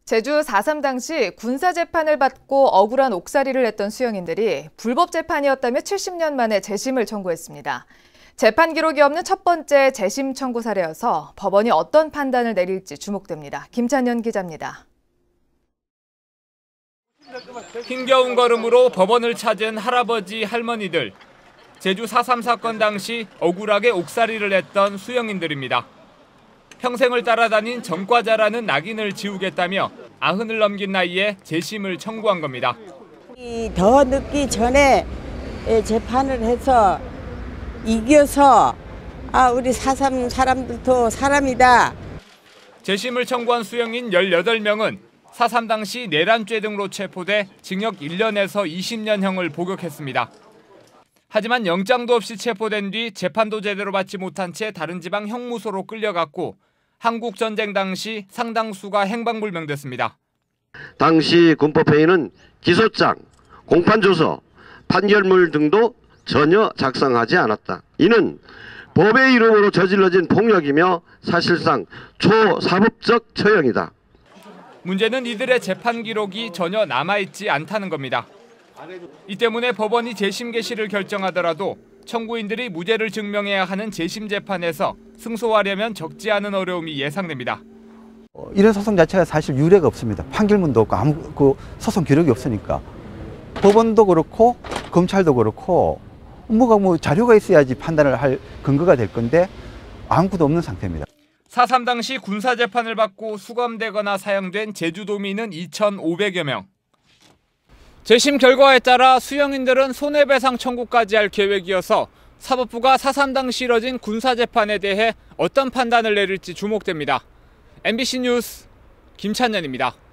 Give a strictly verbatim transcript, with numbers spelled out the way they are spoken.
제주 사 삼 당시 군사재판을 받고 억울한 옥살이를 냈던 수영인들이 불법 재판이었다며 칠십 년 만에 재심을 청구했습니다. 재판 기록이 없는 첫 번째 재심 청구 사례여서 법원이 어떤 판단을 내릴지 주목됩니다. 김찬현 기자입니다. 힘겨운 걸음으로 법원을 찾은 할아버지, 할머니들. 제주 사 삼 사건 당시 억울하게 옥살이를 했던 수영인들입니다. 평생을 따라다닌 전과자라는 낙인을 지우겠다며 아흔을 넘긴 나이에 재심을 청구한 겁니다. 더 늦기 전에 재판을 해서 이겨서 아 우리 사 삼 사람들도 사람이다. 재심을 청구한 수영인 열여덟 명은 사 삼 당시 내란죄 등으로 체포돼 징역 일 년에서 이십 년형을 복역했습니다. 하지만 영장도 없이 체포된 뒤 재판도 제대로 받지 못한 채 다른 지방 형무소로 끌려갔고 한국전쟁 당시 상당수가 행방불명됐습니다. 당시 군법회의는 기소장, 공판조서, 판결문 등도 전혀 작성하지 않았다. 이는 법의 이름으로 저질러진 폭력이며 사실상 초사법적 처형이다. 문제는 이들의 재판 기록이 전혀 남아있지 않다는 겁니다. 이 때문에 법원이 재심 개시를 결정하더라도 청구인들이 무죄를 증명해야 하는 재심 재판에서 승소하려면 적지 않은 어려움이 예상됩니다. 이런 소송 자체가 사실 유례가 없습니다. 판결문도 없고 아무 그 소송 기록이 없으니까 법원도 그렇고 검찰도 그렇고 뭐가 뭐 자료가 있어야지 판단을 할 근거가 될 건데 아무것도 없는 상태입니다. 사 삼 당시 군사재판을 받고 수감되거나 사형된 제주도민은 이천오백여 명. 재심 결과에 따라 수영인들은 손해배상 청구까지 할 계획이어서 사법부가 사 삼 당시 이뤄진 군사재판에 대해 어떤 판단을 내릴지 주목됩니다. 엠비씨 뉴스 김찬현입니다.